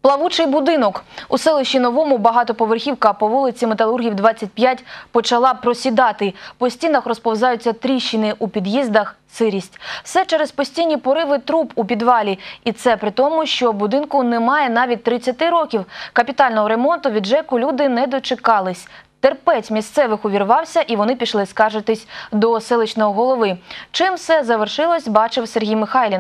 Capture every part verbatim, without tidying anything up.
Плавучий будинок. У селищі Новому багатоповерхівка по вулиці Металургів, двадцять п'ять почала просідати. По стінах розповзаються тріщини, у під'їздах – сирість. Все через постійні пориви труб у підвалі. І це при тому, що будинку немає навіть тридцяти років. Капітального ремонту від ЖЕКу люди не дочекались. Терпець місцевих увірвався, і вони пішли скаржитись до селищного голови. Чим все завершилось, бачив Сергій Михайлін.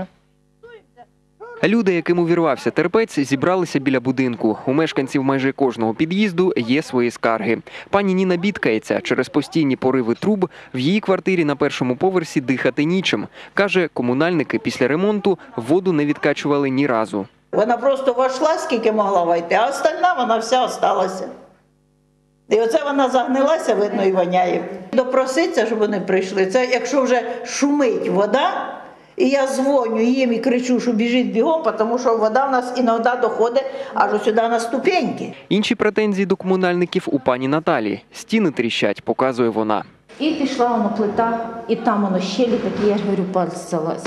Люди, яким увірвався терпець, зібралися біля будинку. У мешканців майже кожного під'їзду є свої скарги. Пані Ніна бідкається, через постійні пориви труб в її квартирі на першому поверсі дихати нічим. Каже, комунальники після ремонту воду не відкачували ні разу. Вона просто війшла, скільки могла вийти, а остальна вона вся залишилася. І оце вона загнилася, видно, і воняє. Допроситься, щоб вони прийшли. Це якщо вже шумить вода, і я дзвоню їм і кричу, що біжіть бігом, тому що вода в нас іноді доходить аж сюди на ступеньки. Інші претензії до комунальників у пані Наталі. Стіни тріщать, показує вона. І пішла воно плита, і там воно щелі такі, я ж говорю, пальці залазять.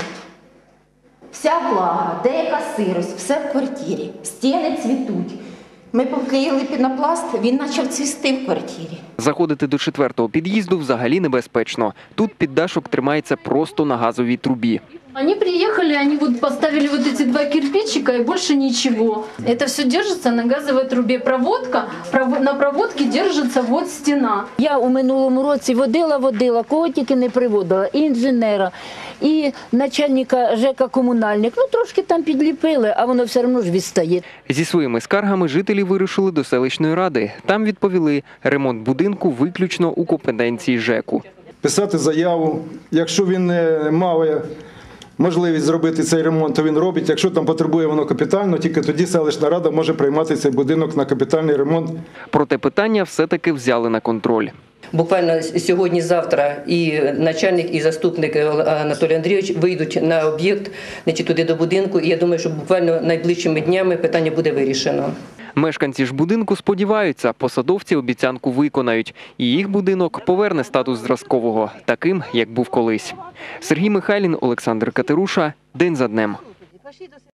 Вся влага, деяка сирость, все в квартирі, стіни цвітуть. Ми поклеїли пінопласт, він почав цвісти в квартирі. Заходити до четвертого під'їзду взагалі небезпечно. Тут піддашок тримається просто на газовій трубі. Они приехали, они вот поставили вот эти два кирпичика и больше ничего. Это все держится на газовой трубе. Проводка, на проводке держится вот стена. Я у минулому році водила-водила, кого тільки не приводила, і інженера, і начальника ЖЕКа комунальник. Ну, трошки там підліпили, а воно все одно ж відстає. Зі своїми скаргами жителі вирушили до селищної ради. Там відповіли, ремонт будинку виключно у компетенції ЖЕКу. Писати заяву, якщо він не має можливість зробити цей ремонт, то він робить. Якщо там потребує воно капітально, тільки тоді селищна рада може приймати цей будинок на капітальний ремонт. Проте питання все-таки взяли на контроль. Буквально сьогодні-завтра і начальник, і заступник Анатолій Андрійович вийдуть на об'єкт, значить, туди до будинку, і я думаю, що буквально найближчими днями питання буде вирішено. Мешканці ж будинку сподіваються, посадовці обіцянку виконають, і їх будинок поверне статус зразкового, таким, як був колись. Сергій Михайлін, Олександр Катеруша. День за днем.